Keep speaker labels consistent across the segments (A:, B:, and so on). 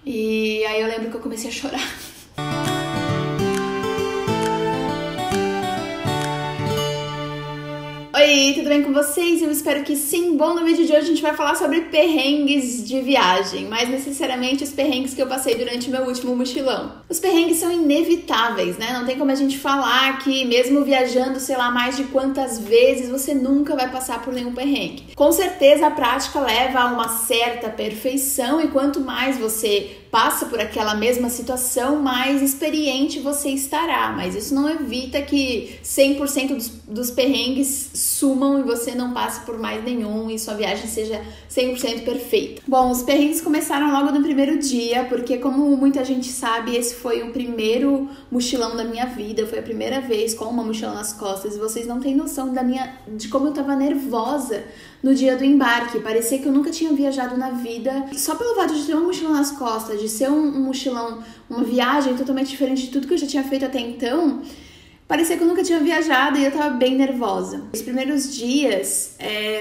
A: E aí eu lembro que eu comecei a chorar. Oi, tudo bem com vocês? Eu espero que sim. Bom, no vídeo de hoje a gente vai falar sobre perrengues de viagem, mais necessariamente os perrengues que eu passei durante o meu último mochilão. Os perrengues são inevitáveis, né? Não tem como a gente falar que mesmo viajando, sei lá, mais de quantas vezes, você nunca vai passar por nenhum perrengue. Com certeza a prática leva a uma certa perfeição e quanto mais você passa por aquela mesma situação, mais experiente você estará, mas isso não evita que 100% dos perrengues sumam e você não passe por mais nenhum e sua viagem seja 100% perfeita. Bom, os perrengues começaram logo no primeiro dia, porque como muita gente sabe, esse foi o primeiro mochilão da minha vida, foi a primeira vez com uma mochila nas costas e vocês não têm noção de como eu tava nervosa no dia do embarque. Parecia que eu nunca tinha viajado na vida. Só pelo fato de ter uma mochila nas costas, de ser um mochilão, uma viagem totalmente diferente de tudo que eu já tinha feito até então, parecia que eu nunca tinha viajado e eu tava bem nervosa. Os primeiros dias,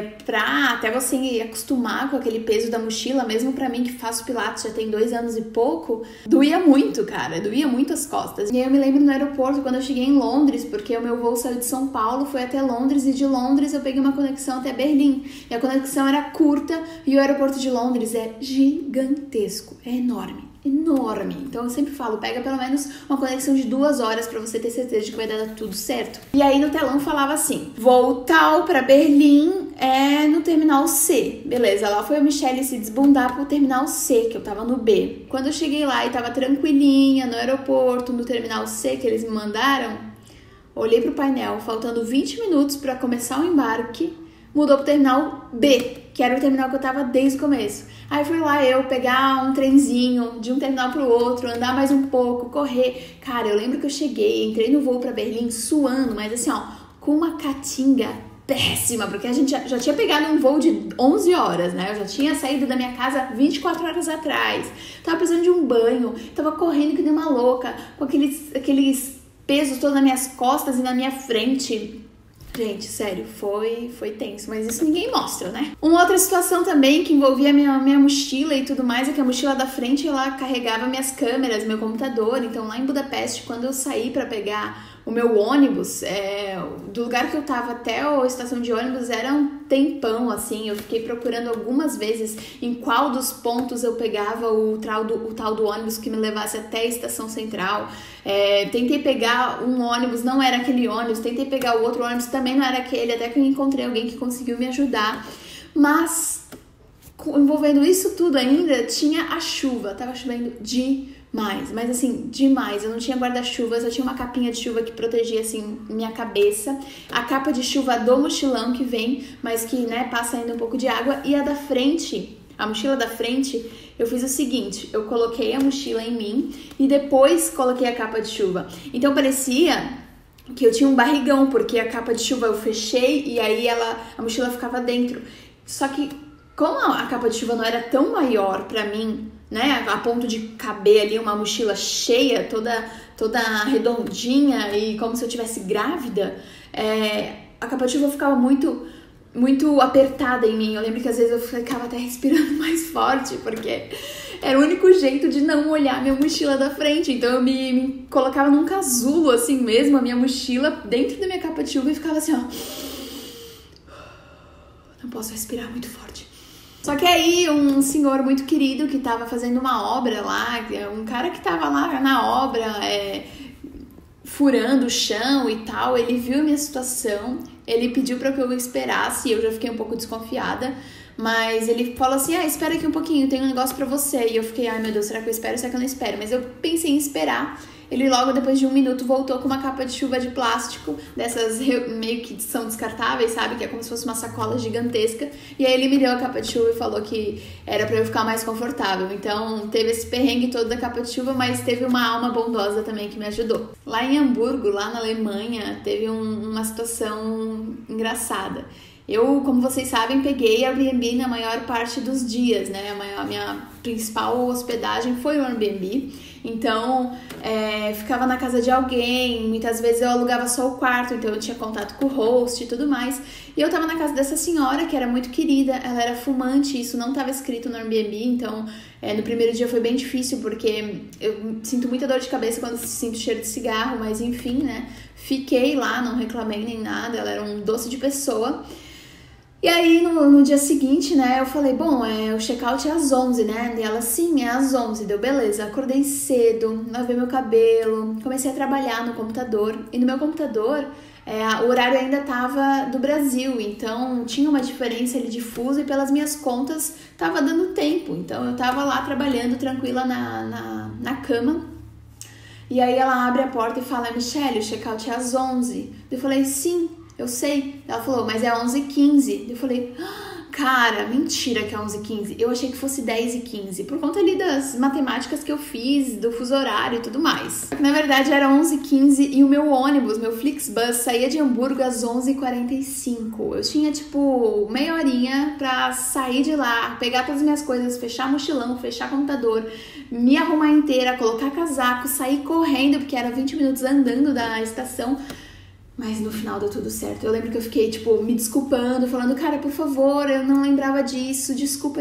A: pra até você acostumar com aquele peso da mochila, mesmo pra mim que faço pilates já tem 2 anos e pouco, doía muito, cara, doía muito as costas. E aí eu me lembro no aeroporto, quando eu cheguei em Londres, porque o meu voo saiu de São Paulo, foi até Londres, e de Londres eu peguei uma conexão até Berlim. E a conexão era curta e o aeroporto de Londres é gigantesco, é enorme. Então eu sempre falo, pega pelo menos uma conexão de 2 horas pra você ter certeza de que vai dar tudo certo. E aí no telão falava assim, voo tal pra Berlim no terminal C. Beleza, lá foi a Michelle se desbundar pro terminal C, que eu tava no B. Quando eu cheguei lá e tava tranquilinha no aeroporto, no terminal C que eles me mandaram, olhei pro painel, faltando 20 minutos pra começar o embarque, mudou pro terminal B, que era o terminal que eu tava desde o começo. Aí fui lá eu pegar um trenzinho de um terminal pro outro, andar mais um pouco, correr. Cara, eu lembro que eu cheguei, entrei no voo pra Berlim suando, mas assim, ó, com uma catinga péssima, porque a gente já tinha pegado um voo de 11 horas, né? Eu já tinha saído da minha casa 24 horas atrás. Tava precisando de um banho, tava correndo que nem uma louca, com aqueles pesos todos nas minhas costas e na minha frente. Gente, sério, foi tenso, mas isso ninguém mostra, né? Uma outra situação também que envolvia a minha mochila e tudo mais é que a mochila da frente, ela carregava minhas câmeras, meu computador. Então lá em Budapeste, quando eu saí pra pegar o meu ônibus, do lugar que eu tava até a estação de ônibus era um tempão, assim. Eu fiquei procurando algumas vezes em qual dos pontos eu pegava o tal do ônibus que me levasse até a estação central. Tentei pegar um ônibus, não era aquele ônibus. Tentei pegar o outro ônibus, também não era aquele. Até que eu encontrei alguém que conseguiu me ajudar. Mas, envolvendo isso tudo ainda, tinha a chuva. Tava chovendo demais, mas assim, demais. Eu não tinha guarda-chuva, só tinha uma capinha de chuva que protegia, assim, minha cabeça. A capa de chuva do mochilão que vem, mas que, né, passa ainda um pouco de água. E a da frente, a mochila da frente, eu fiz o seguinte, eu coloquei a mochila em mim e depois coloquei a capa de chuva. Então parecia que eu tinha um barrigão, porque a capa de chuva eu fechei e aí a mochila ficava dentro. Só que como a capa de chuva não era tão maior pra mim, né, a ponto de caber ali uma mochila cheia, toda redondinha e como se eu tivesse grávida, a capa de chuva ficava muito apertada em mim. Eu lembro que às vezes eu ficava até respirando mais forte, porque era o único jeito de não olhar minha mochila da frente. Então eu me colocava num casulo assim mesmo, a minha mochila dentro da minha capa de chuva e ficava assim, ó, não posso respirar muito forte. Só que aí um senhor muito querido que tava fazendo uma obra lá, um cara que tava lá na obra, furando o chão e tal, ele viu a minha situação, ele pediu pra que eu esperasse, e eu já fiquei um pouco desconfiada, mas ele falou assim, espera aqui um pouquinho, tem um negócio pra você, e eu fiquei, ai meu Deus, será que eu espero, será que eu não espero? Mas eu pensei em esperar. Ele logo depois de 1 minuto voltou com uma capa de chuva de plástico, dessas meio que são descartáveis, sabe? Que é como se fosse uma sacola gigantesca. E aí ele me deu a capa de chuva e falou que era pra eu ficar mais confortável. Então teve esse perrengue todo da capa de chuva, mas teve uma alma bondosa também que me ajudou. Lá em Hamburgo, lá na Alemanha, teve uma situação engraçada. Eu, como vocês sabem, peguei Airbnb na maior parte dos dias, né? A minha principal hospedagem foi o Airbnb. Então, ficava na casa de alguém, muitas vezes eu alugava só o quarto, então eu tinha contato com o host e tudo mais. E eu tava na casa dessa senhora, que era muito querida, ela era fumante, isso não tava escrito no Airbnb, então no primeiro dia foi bem difícil, porque eu sinto muita dor de cabeça quando sinto cheiro de cigarro, mas enfim, né? Fiquei lá, não reclamei nem nada, ela era um doce de pessoa. E aí, no dia seguinte, né, eu falei, bom, o check-out é às 11, né? E ela, sim, é às 11. Deu, beleza. Acordei cedo, lavei meu cabelo, comecei a trabalhar no computador. E no meu computador, o horário ainda tava do Brasil, então tinha uma diferença ali de fuso e pelas minhas contas tava dando tempo. Então eu tava lá trabalhando tranquila na cama. E aí ela abre a porta e fala, Michelle, o check-out é às 11. Eu falei, sim. Eu sei. Ela falou, mas é 11h15. Eu falei, cara, mentira que é 11h15. Eu achei que fosse 10h15, por conta ali das matemáticas que eu fiz, do fuso horário e tudo mais. Só que na verdade era 11h15 e o meu ônibus, meu Flixbus, saía de Hamburgo às 11h45. Eu tinha, tipo, meia horinha pra sair de lá, pegar todas as minhas coisas, fechar mochilão, fechar computador, me arrumar inteira, colocar casaco, sair correndo, porque era 20 minutos andando da estação. Mas no final deu tudo certo. Eu lembro que eu fiquei, tipo, me desculpando, falando, cara, por favor, eu não lembrava disso, desculpa.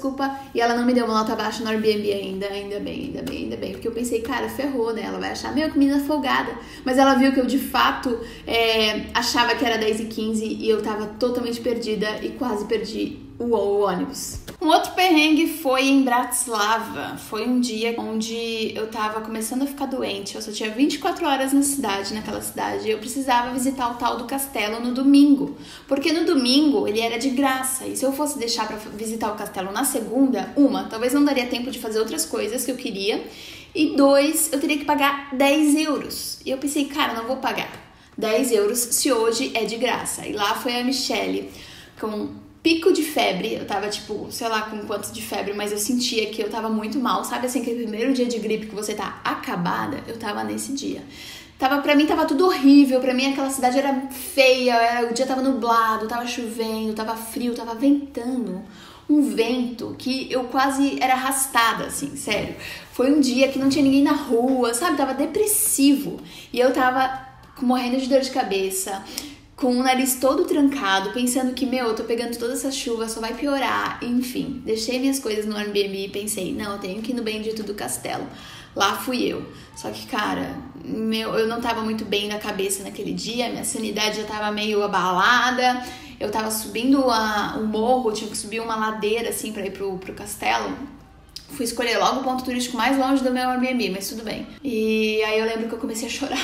A: E ela não me deu uma nota baixa no Airbnb ainda bem. Porque eu pensei, cara, ferrou, né? Ela vai achar, meu, que menina folgada. Mas ela viu que eu, de fato, achava que era 10h15 e eu tava totalmente perdida e quase perdi o ônibus. Um outro perrengue foi em Bratislava. Foi um dia onde eu tava começando a ficar doente. Eu só tinha 24 horas naquela cidade. Eu precisava visitar o tal do castelo no domingo. Porque no domingo ele era de graça. E se eu fosse deixar pra visitar o castelo na segunda, talvez não daria tempo de fazer outras coisas que eu queria. E 2, eu teria que pagar 10 euros. E eu pensei, cara, não vou pagar 10 euros se hoje é de graça. E lá foi a Michelle com pico de febre, eu tava tipo, sei lá com quanto de febre, mas eu sentia que eu tava muito mal, sabe assim, aquele primeiro dia de gripe que você tá acabada, eu tava nesse dia. Pra mim tava tudo horrível, pra mim aquela cidade era feia, o dia tava nublado, tava chovendo, tava frio, tava ventando, um vento que eu quase era arrastada, assim, sério. Foi um dia que não tinha ninguém na rua, sabe, tava depressivo, e eu tava morrendo de dor de cabeça, com o nariz todo trancado, pensando que, eu tô pegando toda essa chuva, só vai piorar. Enfim, deixei minhas coisas no Airbnb e pensei, não, eu tenho que ir no Bendito do Castelo. Lá fui eu. Só que, cara, eu não tava muito bem na cabeça naquele dia, minha sanidade já tava meio abalada, eu tava subindo um morro, tinha que subir uma ladeira, assim, pra ir pro castelo. Fui escolher logo o ponto turístico mais longe do meu Airbnb, mas tudo bem. E aí eu lembro que eu comecei a chorar.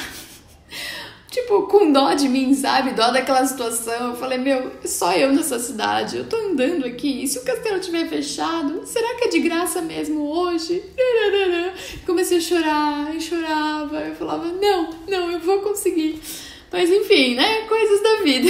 A: Tipo, com dó de mim, sabe? Dó daquela situação. Eu falei, só eu nessa cidade. Eu tô andando aqui. E se o castelo estiver fechado, será que é de graça mesmo hoje? Comecei a chorar e chorava. Eu falava, não, eu vou conseguir. Mas enfim, né? Coisas da vida.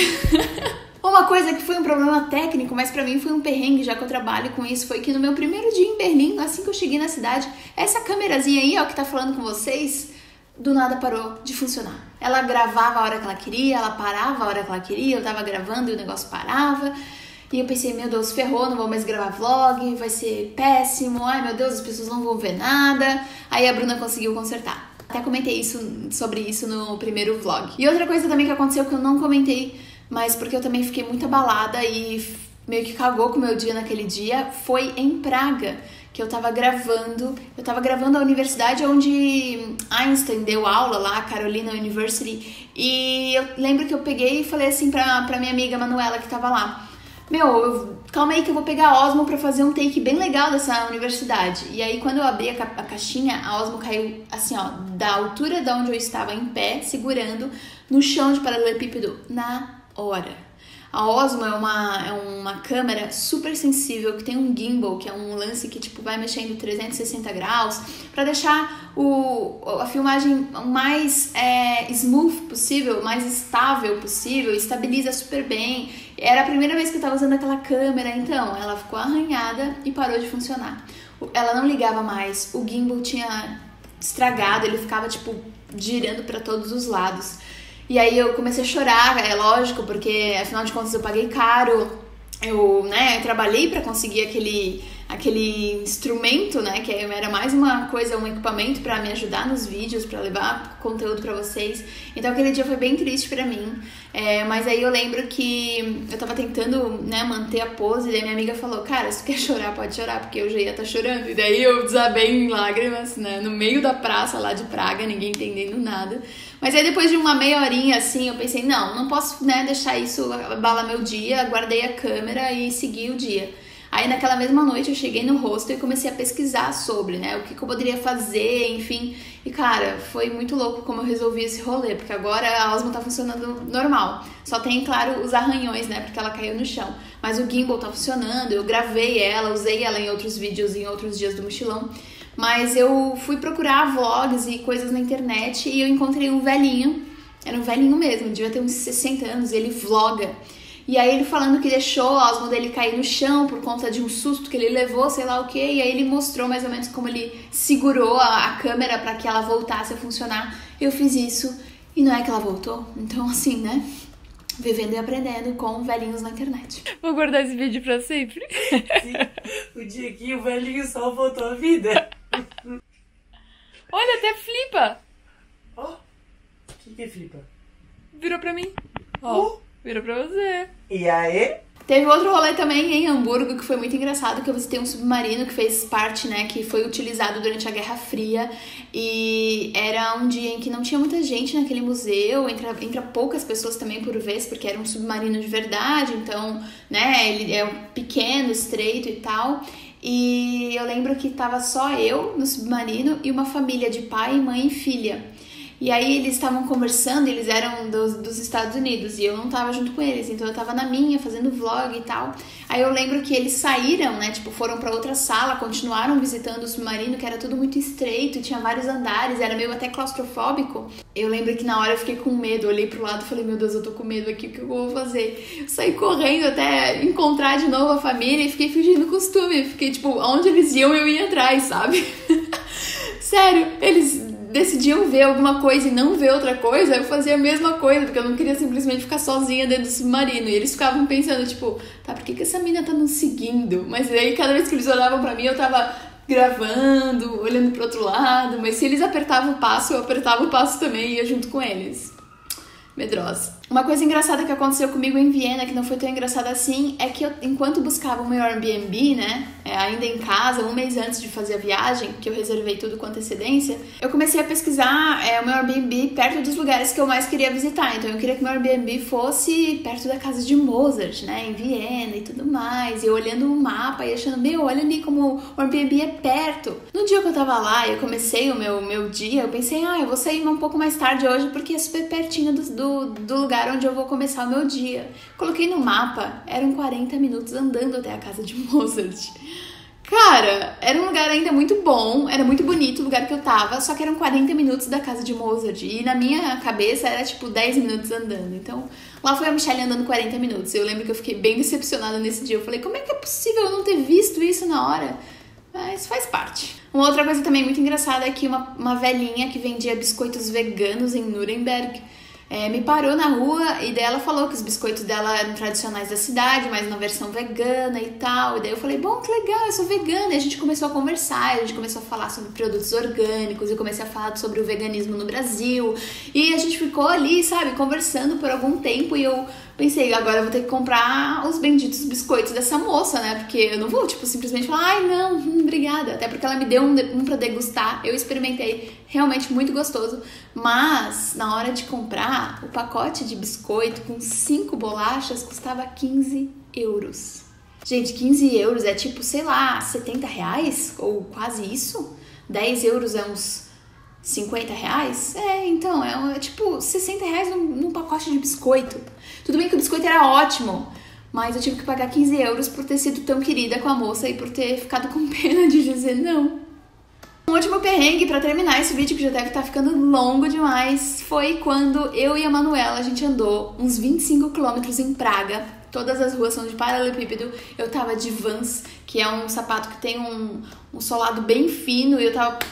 A: Uma coisa que foi um problema técnico, mas pra mim foi um perrengue, já que eu trabalho com isso, foi que no meu primeiro dia em Berlim, assim que eu cheguei na cidade, essa câmerazinha aí, ó, que tá falando com vocês, do nada parou de funcionar. Ela gravava a hora que ela queria, ela parava a hora que ela queria, eu tava gravando e o negócio parava. E eu pensei, meu Deus, ferrou, não vou mais gravar vlog, vai ser péssimo, ai meu Deus, as pessoas não vão ver nada. Aí a Bruna conseguiu consertar. Até comentei sobre isso no primeiro vlog. E outra coisa também que aconteceu que eu não comentei, mas porque eu também fiquei muito abalada e meio que cagou com o meu dia naquele dia, foi em Praga, que eu tava gravando a universidade onde Einstein deu aula lá, Carolina University, e eu lembro que eu peguei e falei assim pra minha amiga Manuela que tava lá, calma aí que eu vou pegar a Osmo pra fazer um take bem legal dessa universidade. E aí quando eu abri a caixinha, a Osmo caiu assim, ó, da altura de onde eu estava em pé, segurando, no chão de paralelepípedo na hora. A Osmo é uma câmera super sensível, que tem um gimbal, que é um lance que tipo, vai mexendo 360 graus, para deixar a filmagem o mais smooth possível, mais estável possível, estabiliza super bem. Era a primeira vez que eu tava usando aquela câmera, então ela ficou arranhada e parou de funcionar. Ela não ligava mais, o gimbal tinha estragado, ele ficava tipo girando para todos os lados. E aí eu comecei a chorar, é lógico, porque afinal de contas eu paguei caro, eu trabalhei pra conseguir aquele instrumento, né, que era mais uma coisa, um equipamento pra me ajudar nos vídeos, pra levar conteúdo pra vocês. Então aquele dia foi bem triste pra mim, mas aí eu lembro que eu tava tentando, né, manter a pose, e daí minha amiga falou, cara, se tu quer chorar, pode chorar, porque eu já ia estar chorando. E daí eu desabei em lágrimas, né, no meio da praça lá de Praga, ninguém entendendo nada. Mas aí depois de uma meia horinha assim, eu pensei, não posso, né, deixar isso abalar meu dia, guardei a câmera e segui o dia. Aí naquela mesma noite eu cheguei no hostel e comecei a pesquisar sobre, né, o que eu poderia fazer, enfim. E cara, foi muito louco como eu resolvi esse rolê, porque agora a Osmo tá funcionando normal. Só tem, claro, os arranhões, né, porque ela caiu no chão. Mas o gimbal tá funcionando, eu gravei ela, usei ela em outros vídeos, em outros dias do mochilão. Mas eu fui procurar vlogs e coisas na internet e eu encontrei um velhinho, era um velhinho mesmo, devia ter uns 60 anos, e ele vloga. E aí ele falando que deixou a Osmo dele cair no chão por conta de um susto que ele levou, sei lá o que, e aí ele mostrou mais ou menos como ele segurou a câmera para que ela voltasse a funcionar. Eu fiz isso e não é que ela voltou, então assim, né? Vivendo e aprendendo com velhinhos na internet. Vou guardar esse vídeo pra sempre.
B: Sim, o dia que o velhinho só voltou à vida.
A: Olha, até flipa.
B: Ó, o que flipa?
A: Virou pra mim. Ó, virou pra você.
B: E aí?
A: Teve outro rolê também em Hamburgo, que foi muito engraçado, que eu visitei um submarino que fez parte, né, que foi utilizado durante a Guerra Fria, e era um dia em que não tinha muita gente naquele museu, entra poucas pessoas também por vez, porque era um submarino de verdade, então, né, ele é pequeno, estreito e tal, e eu lembro que tava só eu no submarino e uma família de pai, mãe e filha. E aí eles estavam conversando, eles eram dos Estados Unidos e eu não tava junto com eles, então eu tava na minha, fazendo vlog e tal. Aí eu lembro que eles saíram, né, tipo, foram pra outra sala, continuaram visitando o submarino, que era tudo muito estreito, tinha vários andares, era meio até claustrofóbico. Eu lembro que na hora eu fiquei com medo, olhei pro lado e falei, meu Deus, eu tô com medo aqui, o que eu vou fazer? Eu saí correndo até encontrar de novo a família e fiquei fingindo costume, fiquei tipo, onde eles iam eu ia atrás, sabe? Sério, eles decidiam ver alguma coisa e não ver outra coisa, eu fazia a mesma coisa, porque eu não queria simplesmente ficar sozinha dentro do submarino. E eles ficavam pensando, tipo, tá, por que essa mina tá nos seguindo? Mas aí, cada vez que eles olhavam pra mim, eu tava gravando, olhando pro outro lado. Mas se eles apertavam o passo, eu apertava o passo também e ia junto com eles. Medrosa. Uma coisa engraçada que aconteceu comigo em Viena, que não foi tão engraçada assim, é que eu, enquanto buscava o meu Airbnb, né, ainda em casa, um mês antes de fazer a viagem, que eu reservei tudo com antecedência, eu comecei a pesquisar o meu Airbnb perto dos lugares que eu mais queria visitar. Então eu queria que meu Airbnb fosse perto da casa de Mozart, né, em Viena e tudo mais. E eu olhando o mapa e achando, meu, olha ali como o Airbnb é perto. No dia que eu tava lá e eu comecei o meu dia, eu pensei, eu vou sair um pouco mais tarde hoje porque é super pertinho do lugar onde eu vou começar o meu dia. Coloquei no mapa, eram 40 minutos andando até a casa de Mozart. Cara, era um lugar ainda muito bom, era muito bonito o lugar que eu tava, só que eram 40 minutos da casa de Mozart. E na minha cabeça era tipo 10 minutos andando. Então lá foi a Michelle andando 40 minutos. Eu lembro que eu fiquei bem decepcionada nesse dia. Eu falei, como é que é possível eu não ter visto isso na hora? Mas faz parte. Uma outra coisa também muito engraçada é que uma velhinha que vendia biscoitos veganos em Nuremberg me parou na rua e daí ela falou que os biscoitos dela eram tradicionais da cidade, mas na versão vegana e tal. E daí eu falei, bom, que legal, eu sou vegana. E a gente começou a conversar, a gente começou a falar sobre produtos orgânicos, eu comecei a falar sobre o veganismo no Brasil. E a gente ficou ali, sabe, conversando por algum tempo e eu pensei, agora eu vou ter que comprar os benditos biscoitos dessa moça, né? Porque eu não vou, tipo, simplesmente falar, ai, não, obrigada. Até porque ela me deu um pra degustar, eu experimentei, realmente muito gostoso. Mas, na hora de comprar, o pacote de biscoito com 5 bolachas custava 15 euros. Gente, 15 euros é tipo, sei lá, 70 reais? Ou quase isso? 10 euros é uns 50 reais? Então, é tipo 60 reais num pacote de biscoito. Tudo bem que o biscoito era ótimo, mas eu tive que pagar 15 euros por ter sido tão querida com a moça e por ter ficado com pena de dizer não. Um último perrengue pra terminar esse vídeo, que já deve estar ficando longo demais, foi quando eu e a Manuela, a gente andou uns 25 quilômetros em Praga. Todas as ruas são de paralelepípedo. Eu tava de Vans, que é um sapato que tem um solado bem fino, e eu tava tipo,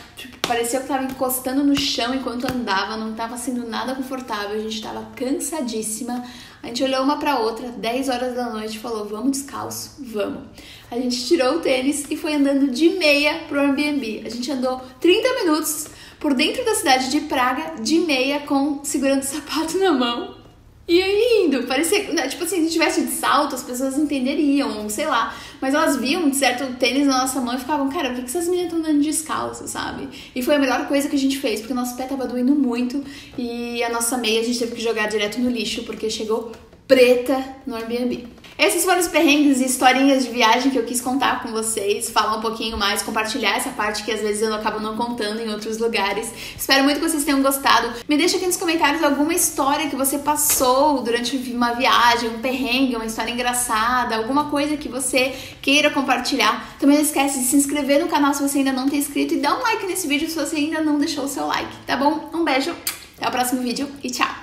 A: parecia que tava encostando no chão enquanto andava, não tava sendo nada confortável, a gente tava cansadíssima. A gente olhou uma pra outra, 10 horas da noite, e falou, vamos descalço? Vamos. A gente tirou o tênis e foi andando de meia pro Airbnb. A gente andou 30 minutos por dentro da cidade de Praga, de meia, segurando o sapato na mão. E aí indo, parecia, tipo assim, se a gente tivesse de salto, as pessoas entenderiam, sei lá. Mas elas viam um certo tênis na nossa mão e ficavam, cara, por que essas meninas estão andando descalço, sabe? E foi a melhor coisa que a gente fez, porque o nosso pé tava doendo muito e a nossa meia a gente teve que jogar direto no lixo, porque chegou preta no Airbnb. Esses foram os perrengues e historinhas de viagem que eu quis contar com vocês, falar um pouquinho mais, compartilhar essa parte que às vezes eu acabo não contando em outros lugares. Espero muito que vocês tenham gostado. Me deixa aqui nos comentários alguma história que você passou durante uma viagem, um perrengue, uma história engraçada, alguma coisa que você queira compartilhar. Também não esquece de se inscrever no canal se você ainda não tem inscrito e dá um like nesse vídeo se você ainda não deixou o seu like, tá bom? Um beijo, até o próximo vídeo e tchau!